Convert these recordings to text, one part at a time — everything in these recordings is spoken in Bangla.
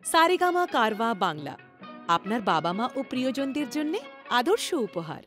সারেগামা কারওয়া বাংলা আপনার বাবা মা ও প্রিয়জনদের জন্য আদর্শ উপহার।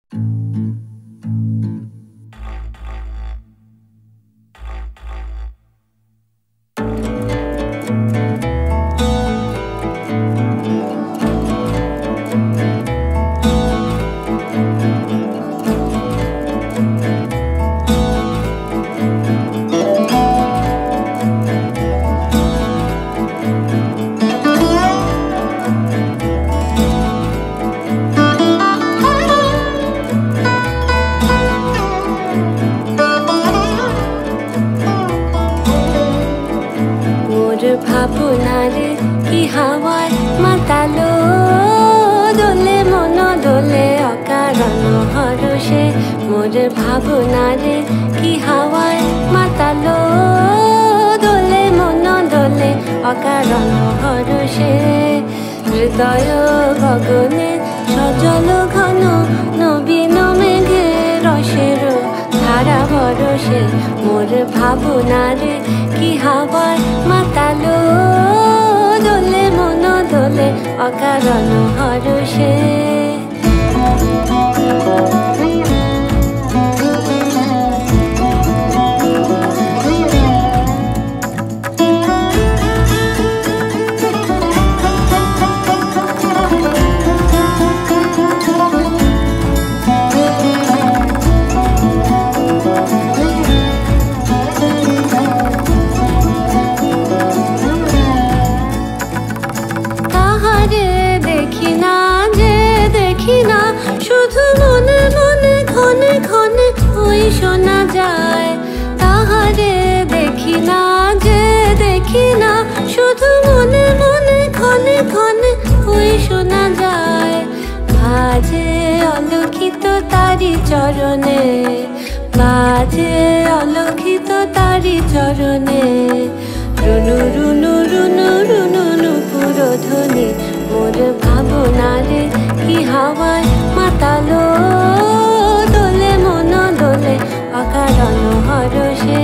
ভাবনারে কি হাওয়ায় মাতালো দোলে মন দোলে অকারণ হরষে। মোর ভাবনারে কি হাওয়ায় মাতালো দোলে মন দোলে অকারণ হরষে। হৃদয় গগনে সজল ঘন নবীন মেঘে রসের ধারা বরষে। মোর ভাবনারে কি হাওয়ায় মাতালো দোলে মন দোলে অকারণ হরষে। শুধু মনে মনে ক্ষণে ক্ষণে ওই শোনা যায়। তাহারে দেখি না যে দেখি না, শুধু মনে মনে ক্ষণে ক্ষণে ওই শোনা যায়। বাজে অলক্ষিত তারি চরণে, বাজে অলক্ষিত তারি চরণে। রুনু রুনু রুনু রুনু নুপুর ধ্বনি। মোর ভাবনারে কি হাওয়ায় মাতালো দোলে মন দোলে অকারণ হরষে।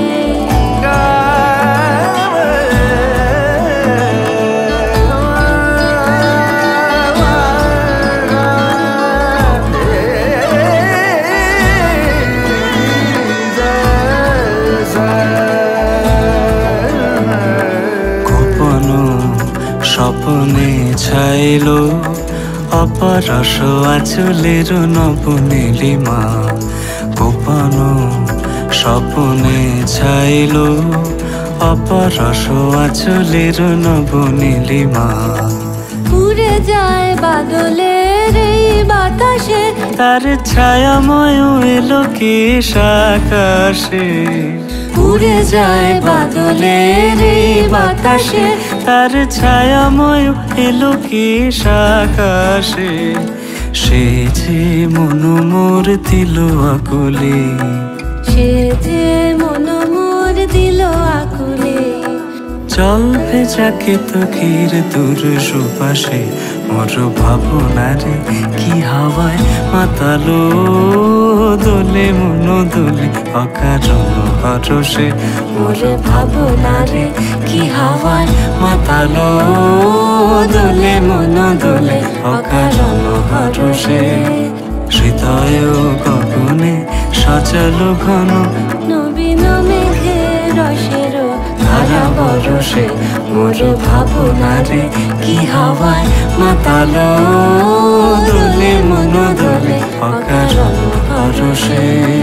গোপন স্বপ্নে ছাইলো অপরস আঁচলের নবনীলিমা। গোপন স্বপ্নে ছাইল অপরস আঁচলের নবনীলিমা। উড়ে যায় বাদলের এই বাতাসে, তার ছায়াময় এলো কেশ আকাশে। উড়ে যায় বাদলের এই বাতাসে, তার ছায়াময় এলো কেশ আকাশে। সে যে মন মোর দিল আকুলে, সে যে মন মোর দিল আকুলে। জল ভেজাকে তকির দূর সুপাশে। মোর ভাবনারে কি হাওয়ায় মাতালো দোলে মন দোলে অকারণ হরষে। মোর ভাবনারে কি হাওয়ায় মাতালো দোলে মন দোলে অকারণ হরষে। হৃদয় গগনে সজল ঘন নবীন মেঘে রসের ধারা বরষে। মোর ভাবনারে কি হাওয়ায় মাতালো দোলে মন দোলে অকারণ হরষে।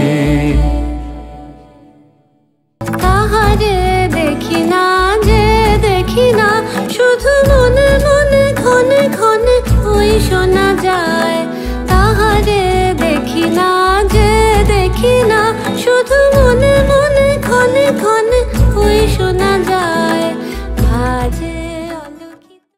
তাহারে দেখি না যে দেখি না, শুধু মনে মনে ক্ষণে ক্ষণে ওই শোনা যায়। তাহারে দেখি না যে দেখি না, শুধু মনে মনে ক্ষণে ক্ষণে